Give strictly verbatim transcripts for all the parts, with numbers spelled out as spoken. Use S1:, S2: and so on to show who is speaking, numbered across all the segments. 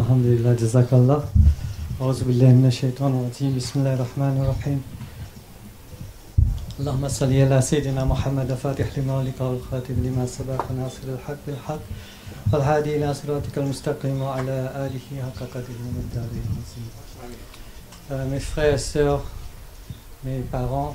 S1: Alhamdulillah, jazakallah. A'udhu billahi minash shaitanir rajim. Bismillahir rahmanir rahim. Allahumma salli ala sayyidina Muhammad al-Fatih lima ulika wal khatim lima sabaqa nasir al-haq bil haq wal hadi ila siratikal mustaqim wa ala alihi haqqa qadrihi wa miqdarihi al-azim. Mes frères et sœurs, mes parents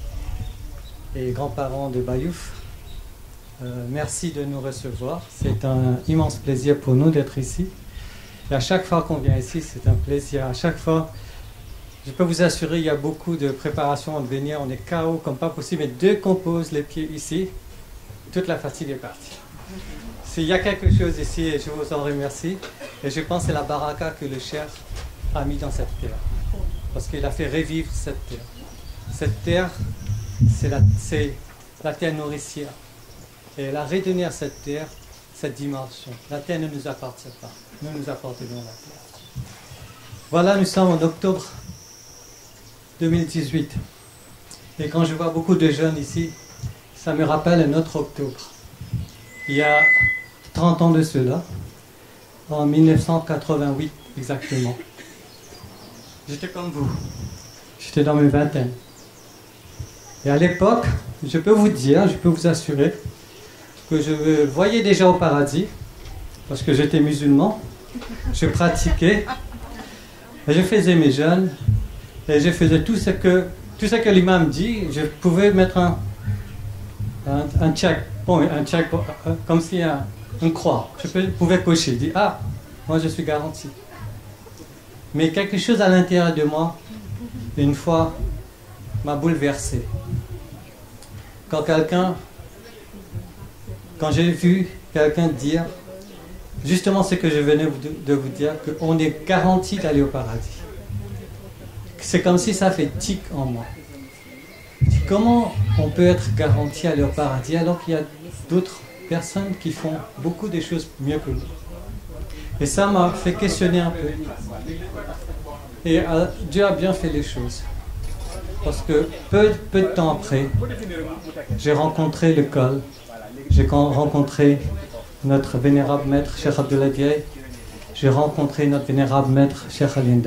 S1: et grands-parents de Bayouf, euh, merci de nous recevoir. C'est un immense plaisir pour nous d'être ici. Et à chaque fois qu'on vient ici, c'est un plaisir. À chaque fois, je peux vous assurer, il y a beaucoup de préparation de venir. On est K O comme pas possible. Mais dès qu'on pose les pieds ici, toute la fatigue est partie. S'il y a quelque chose ici, et je vous en remercie. Et je pense que c'est la baraka que le Cheikh a mis dans cette terre. Parce qu'il a fait revivre cette terre. Cette terre, c'est la, c'est la terre nourricière. Et elle a redonné à cette terre cette dimension. La terre ne nous appartient pas. Nous nous appartenons à la terre. Voilà, nous sommes en octobre deux mille dix-huit. Et quand je vois beaucoup de jeunes ici, ça me rappelle un autre octobre. Il y a trente ans de cela, en mille neuf cent quatre-vingt-huit exactement. J'étais comme vous. J'étais dans mes vingtaines. Et à l'époque, je peux vous dire, je peux vous assurer que je voyais déjà au paradis, parce que j'étais musulman, je pratiquais, et je faisais mes jeûnes, et je faisais tout ce que, tout ce que l'imam dit, je pouvais mettre un, un, un check, bon, un check, comme si un, une croix, je pouvais cocher, dire, ah, moi je suis garanti. Mais quelque chose à l'intérieur de moi, une fois, m'a bouleversé. Quand quelqu'un, quand j'ai vu quelqu'un dire, justement ce que je venais de vous dire, qu'on est garanti d'aller au paradis. C'est comme si ça fait tic en moi. Comment on peut être garanti d'aller au paradis alors qu'il y a d'autres personnes qui font beaucoup de choses mieux que nous? Et ça m'a fait questionner un peu. Et euh, Dieu a bien fait les choses. Parce que peu, peu de temps après, j'ai rencontré le col, j'ai rencontré notre vénérable maître, Cheikh Abdullah Diaye, j'ai rencontré notre vénérable maître, Cheikh Alinda.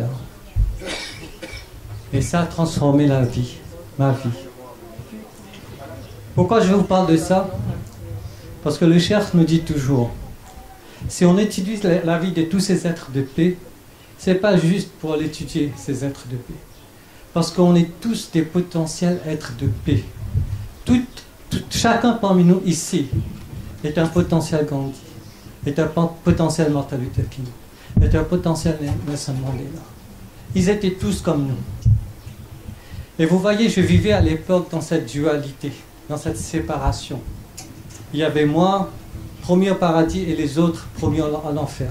S1: Et ça a transformé la vie, ma vie. Pourquoi je vous parle de ça? Parce que le Cheikh nous dit toujours, si on étudie la, la vie de tous ces êtres de paix, ce n'est pas juste pour l'étudier, ces êtres de paix. Parce qu'on est tous des potentiels êtres de paix. Tout, tout, chacun parmi nous ici est un potentiel Gandhi, est un potentiel Martin Luther King, est un potentiel Nelson Mandela. Ils étaient tous comme nous. Et vous voyez, je vivais à l'époque dans cette dualité, dans cette séparation. Il y avait moi, promis au paradis, et les autres promis à l'enfer.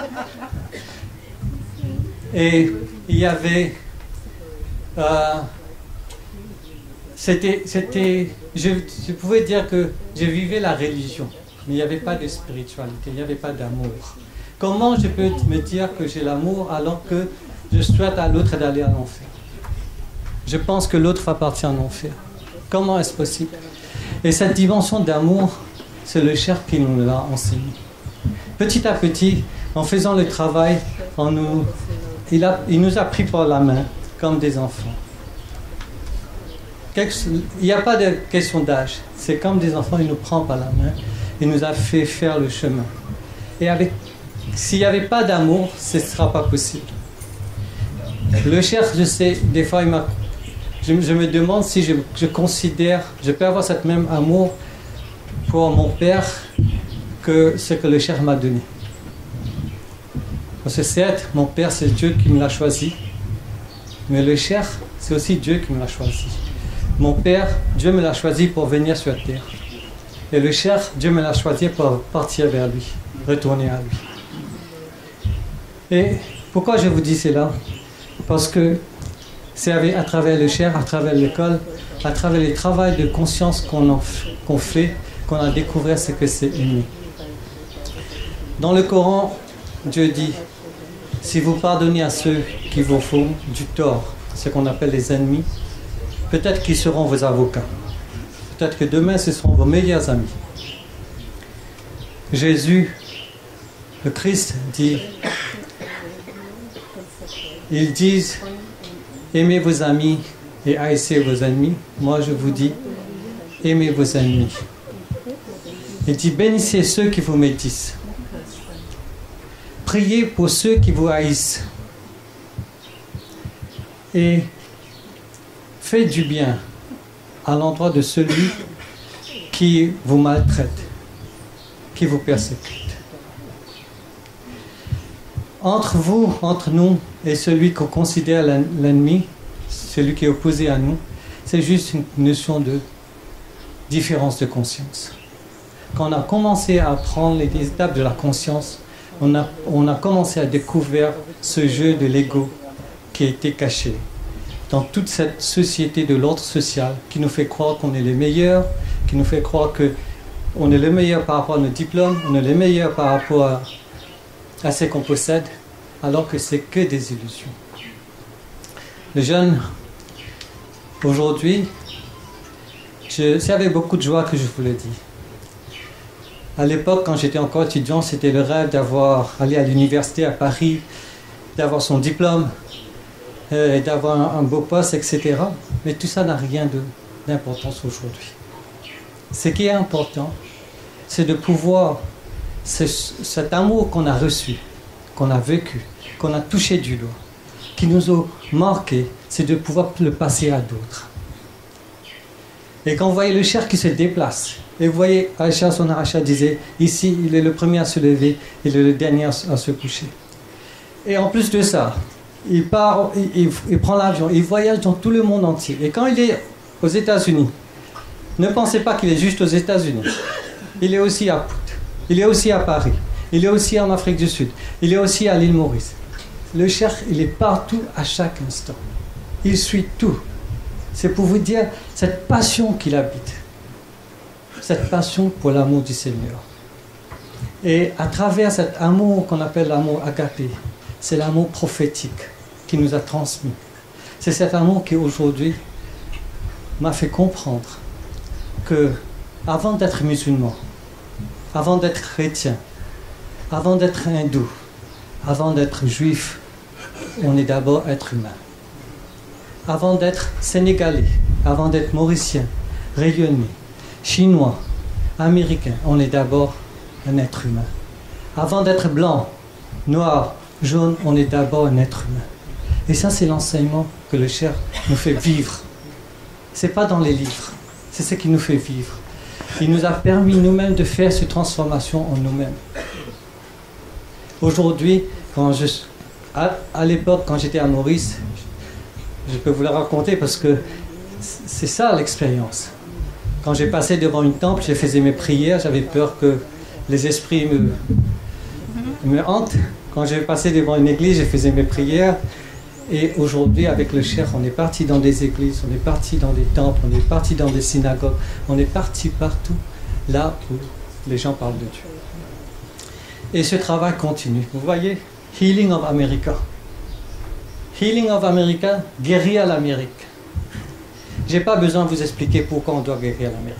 S1: Et il y avait... Euh, c'était, c'était, je, je pouvais dire que je vivais la religion, mais il n'y avait pas de spiritualité, il n'y avait pas d'amour. Comment je peux me dire que j'ai l'amour alors que je souhaite à l'autre d'aller à l'enfer? Je pense que l'autre va partir en enfer. Comment est-ce possible? Et cette dimension d'amour, c'est le Cheikh qui nous l'a enseigné. Petit à petit, en faisant le travail, en nous, il, a, il nous a pris par la main, comme des enfants. Il n'y a pas de question d'âge. C'est comme des enfants, il nous prend par la main. Il nous a fait faire le chemin. Et avec, s'il n'y avait pas d'amour, ce ne sera pas possible. Le Cheikh, je sais, des fois, il m'a, je, je me demande si je, je considère, je peux avoir cet même amour pour mon père que ce que le Cheikh m'a donné. Parce que certes, mon père, c'est Dieu qui me l'a choisi. Mais le Cheikh, c'est aussi Dieu qui me l'a choisi. Mon père, Dieu me l'a choisi pour venir sur terre. Et le Cheikh, Dieu me l'a choisi pour partir vers lui, retourner à lui. Et pourquoi je vous dis cela? Parce que c'est à travers le Cheikh, à travers l'école, à travers le travail de conscience qu'on qu'on fait, qu'on a découvert ce que c'est aimer. Dans le Coran, Dieu dit, si vous pardonnez à ceux qui vous font du tort, ce qu'on appelle les ennemis, peut-être qu'ils seront vos avocats. Peut-être que demain, ce seront vos meilleurs amis. Jésus, le Christ, dit, ils disent aimez vos amis et haïssez vos ennemis. Moi je vous dis aimez vos ennemis. Il dit bénissez ceux qui vous médisent. Priez pour ceux qui vous haïssent. Et faites du bien à l'endroit de celui qui vous maltraite, qui vous persécute. Entre vous, entre nous et celui qu'on considère l'ennemi, celui qui est opposé à nous, c'est juste une notion de différence de conscience. Quand on a commencé à prendre les étapes de la conscience, on a, on a commencé à découvrir ce jeu de l'ego qui a été caché dans toute cette société de l'ordre social qui nous fait croire qu'on est les meilleurs, qui nous fait croire qu'on est les meilleurs par rapport à nos diplômes, on est les meilleurs par rapport à, à ce qu'on possède, alors que c'est que des illusions. Les jeunes, aujourd'hui, c'est avec beaucoup de joie que je vous le dis. À l'époque, quand j'étais encore étudiant, c'était le rêve d'avoir allé à l'université à Paris, d'avoir son diplôme, euh, d'avoir un, un beau poste, et cetera. Mais tout ça n'a rien d'importance aujourd'hui. Ce qui est important, c'est de pouvoir, cet amour qu'on a reçu, qu'on a vécu, qu'on a touché du doigt, qui nous a marqué, c'est de pouvoir le passer à d'autres. Et quand vous voyez le cheikh qui se déplace, et vous voyez Aïcha, son Aïcha disait, ici il est le premier à se lever, il est le dernier à se coucher. Et en plus de ça, il part, il, il, il prend l'avion, il voyage dans tout le monde entier. Et quand il est aux États-Unis, ne pensez pas qu'il est juste aux États-Unis. Il est aussi à Pout, il est aussi à Paris, il est aussi en Afrique du Sud, il est aussi à l'île Maurice. Le cheikh, il est partout à chaque instant. Il suit tout. C'est pour vous dire cette passion qu'il habite. Cette passion pour l'amour du Seigneur. Et à travers cet amour qu'on appelle l'amour agapé, c'est l'amour prophétique qui nous a transmis. C'est cet amour qui aujourd'hui m'a fait comprendre que avant d'être musulman, avant d'être chrétien, avant d'être hindou, avant d'être juif, on est d'abord être humain. Avant d'être sénégalais, avant d'être mauricien, rayonnais, chinois, américain, on est d'abord un être humain. Avant d'être blanc, noir, jaune, on est d'abord un être humain. Et ça, c'est l'enseignement que le cheikh nous fait vivre. Ce n'est pas dans les livres, c'est ce qui nous fait vivre. Il nous a permis nous-mêmes de faire cette transformation en nous-mêmes. Aujourd'hui, quand je, à, à l'époque, quand j'étais à Maurice, je peux vous la raconter parce que c'est ça l'expérience. Quand j'ai passé devant une temple, je faisais mes prières, j'avais peur que les esprits me, me hantent. Quand j'ai passé devant une église, je faisais mes prières. Et aujourd'hui, avec le cheikh, on est parti dans des églises, on est parti dans des temples, on est parti dans des synagogues, on est parti partout, là où les gens parlent de Dieu. Et ce travail continue. Vous voyez, Healing of America. Healing of America, guérir l'Amérique. Je n'ai pas besoin de vous expliquer pourquoi on doit guérir l'Amérique.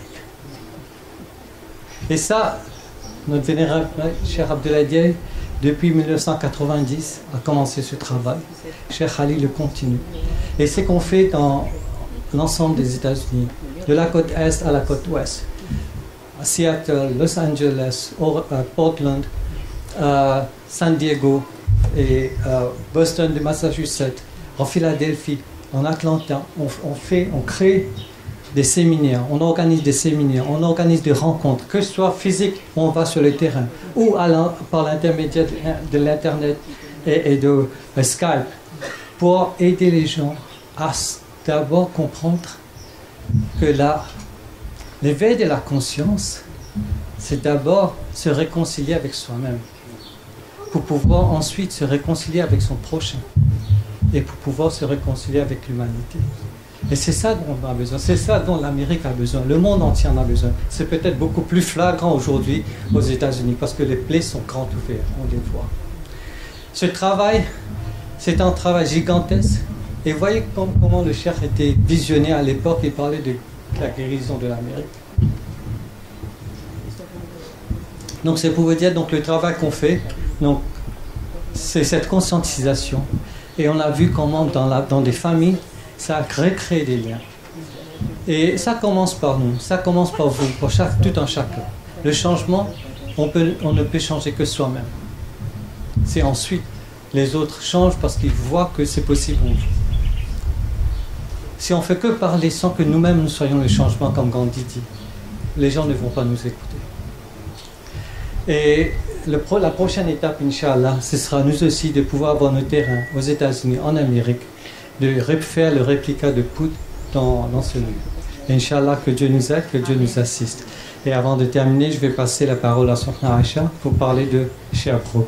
S1: Et ça, notre vénérable Cheikh Abdoulaye Diaye, depuis mille neuf cent quatre-vingt-dix, a commencé ce travail. Cheikh Ali le continue. Et c'est qu'on fait dans l'ensemble des États-Unis, de la côte Est à la côte Ouest. À Seattle, Los Angeles, Portland, à San Diego, et euh, Boston, de Massachusetts, en Philadelphie, en Atlanta, on, on, fait, on crée des séminaires, on organise des séminaires, on organise des rencontres, que ce soit physique, on va sur le terrain, ou à la, par l'intermédiaire de, de l'Internet et, et de euh, Skype, pour aider les gens à d'abord comprendre que l'éveil de la conscience, c'est d'abord se réconcilier avec soi-même, pour pouvoir ensuite se réconcilier avec son prochain et pour pouvoir se réconcilier avec l'humanité. Et c'est ça dont on a besoin, c'est ça dont l'Amérique a besoin, le monde entier en a besoin. C'est peut-être beaucoup plus flagrant aujourd'hui aux États-Unis parce que les plaies sont grandes ouvertes, on les voit. Ce travail, c'est un travail gigantesque. Et vous voyez comment le cheikh était visionné à l'époque et parlait de la guérison de l'Amérique. Donc c'est pour vous dire donc, le travail qu'on fait, donc, c'est cette conscientisation. Et on a vu comment dans, la, dans des familles, ça a recréé des liens. Et ça commence par nous, ça commence par vous, pour chaque, tout un chacun. Le changement, on, peut, on ne peut changer que soi-même. C'est ensuite, les autres changent parce qu'ils voient que c'est possible pour vous. Si on ne fait que parler sans que nous-mêmes nous soyons le changement, comme Gandhi dit, les gens ne vont pas nous écouter. Et le pro, la prochaine étape, Inch'Allah, ce sera nous aussi de pouvoir avoir nos terrains aux États-Unis, en Amérique, de faire le réplica de Pout dans, dans ce lieu. Inch'Allah, que Dieu nous aide, que Dieu nous assiste. Et avant de terminer, je vais passer la parole à Sokhna Aïcha pour parler de Sherbrooke.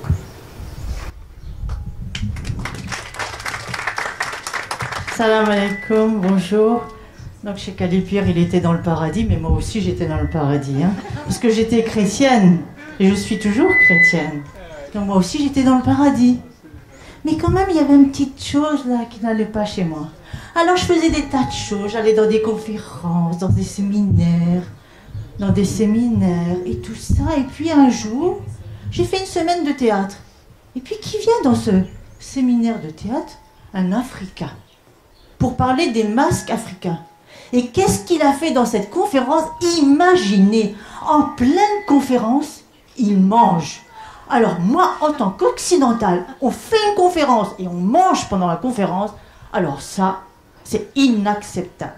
S2: Salam alaikum, bonjour. Donc chez Kalipir, il était dans le paradis, mais moi aussi j'étais dans le paradis. Hein, parce que j'étais chrétienne, et je suis toujours chrétienne. Donc moi aussi j'étais dans le paradis. Mais quand même, il y avait une petite chose là qui n'allait pas chez moi. Alors je faisais des tas de choses, j'allais dans des conférences, dans des séminaires, dans des séminaires et tout ça. Et puis un jour, j'ai fait une semaine de théâtre. Et puis qui vient dans ce séminaire de théâtre? Un Africain. Pour parler des masques africains. Et qu'est-ce qu'il a fait dans cette conférence? Imaginez, en pleine conférence, il mange. Alors moi, en tant qu'occidental, on fait une conférence et on mange pendant la conférence, alors ça, c'est inacceptable.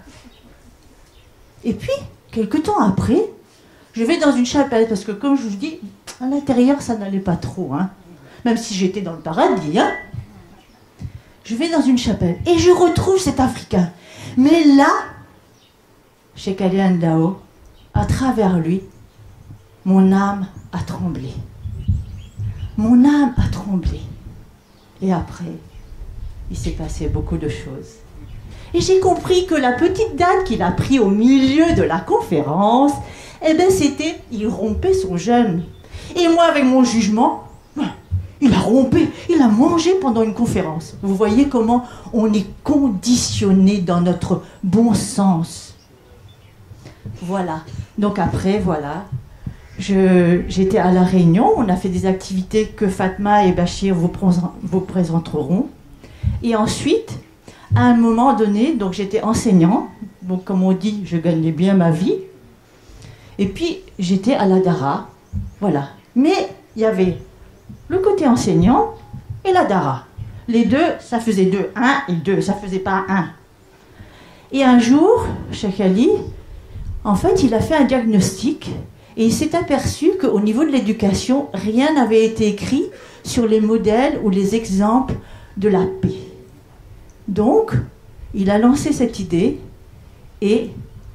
S2: Et puis, quelque temps après, je vais dans une chapelle, parce que comme je vous dis, à l'intérieur, ça n'allait pas trop, hein. Même si j'étais dans le paradis, hein. Je vais dans une chapelle et je retrouve cet Africain. Mais là, Cheikh Ali Ndao, à travers lui, mon âme a tremblé. Mon âme a tremblé. Et après, il s'est passé beaucoup de choses. Et j'ai compris que la petite date qu'il a pris au milieu de la conférence, eh bien c'était, il rompait son jeûne. Et moi, avec mon jugement, il a rompé, il a mangé pendant une conférence. Vous voyez comment on est conditionné dans notre bon sens. Voilà. Donc après, voilà. Je, j'étais à La Réunion, on a fait des activités que Fatma et Bachir vous, vous présenteront. Et ensuite, à un moment donné, donc j'étais enseignant, donc comme on dit, je gagnais bien ma vie. Et puis, j'étais à la Dara, voilà. Mais il y avait le côté enseignant et la Dara. Les deux, ça faisait deux. Un et deux, ça faisait pas un. Et un jour, Cheikh Ali, en fait, il a fait un diagnostic et il s'est aperçu qu'au niveau de l'éducation, rien n'avait été écrit sur les modèles ou les exemples de la paix. Donc, il a lancé cette idée et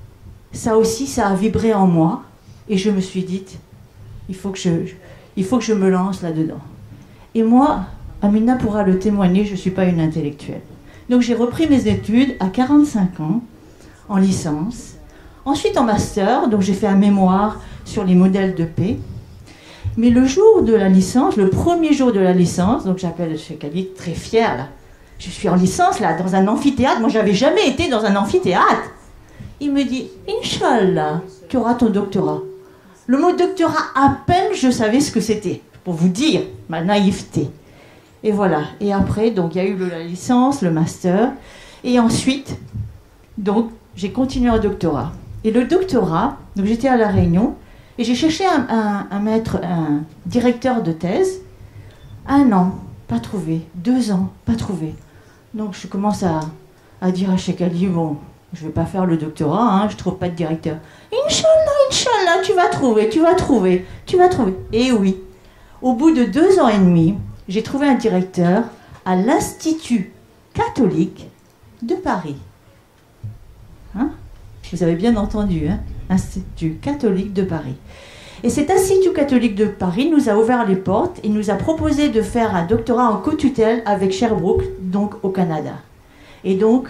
S2: ça aussi, ça a vibré en moi. Et je me suis dit, il faut que je... Il faut que je me lance là-dedans. Et moi, Amina pourra le témoigner, je ne suis pas une intellectuelle. Donc j'ai repris mes études à quarante-cinq ans, en licence. Ensuite en master, donc j'ai fait un mémoire sur les modèles de paix. Mais le jour de la licence, le premier jour de la licence, donc j'appelle Cheikh Ali très fière là. Je suis en licence là, dans un amphithéâtre. Moi, j'avais jamais été dans un amphithéâtre. Il me dit, Inch'Allah, tu auras ton doctorat. Le mot doctorat, à peine je savais ce que c'était, pour vous dire ma naïveté. Et voilà. Et après, donc il y a eu la licence, le master. Et ensuite, donc, j'ai continué un doctorat. Et le doctorat, donc j'étais à La Réunion, et j'ai cherché un, un, un maître, un directeur de thèse. Un an, pas trouvé. Deux ans, pas trouvé. Donc je commence à, à dire à Cheikh Ali, bon, je ne vais pas faire le doctorat, hein, je ne trouve pas de directeur. Inch'Allah, Inch'Allah, tu vas trouver, tu vas trouver, tu vas trouver. Et oui, au bout de deux ans et demi, j'ai trouvé un directeur à l'Institut catholique de Paris. Hein? Vous avez bien entendu, hein? Institut catholique de Paris. Et cet Institut catholique de Paris nous a ouvert les portes et nous a proposé de faire un doctorat en co-tutelle avec Sherbrooke, donc au Canada. Et donc,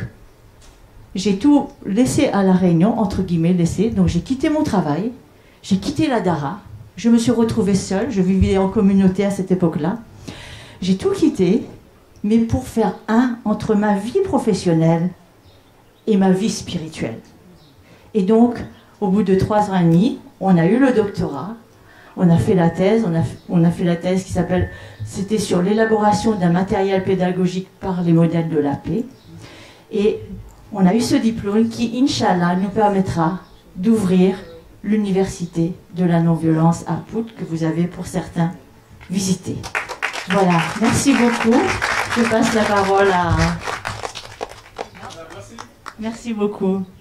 S2: j'ai tout laissé à La Réunion, entre guillemets, laissé. Donc j'ai quitté mon travail, j'ai quitté la Dara, je me suis retrouvée seule, je vivais en communauté à cette époque-là. J'ai tout quitté, mais pour faire un entre ma vie professionnelle et ma vie spirituelle. Et donc, au bout de trois ans et demi, on a eu le doctorat, On a fait la thèse, on a, on a fait la thèse qui s'appelle, c'était sur l'élaboration d'un matériel pédagogique par les modèles de la paix. Et on a eu ce diplôme qui, Inch'Allah, nous permettra d'ouvrir l'université de la non-violence à Pout, que vous avez pour certains visité. Voilà, merci beaucoup. Je passe la parole à... Merci beaucoup.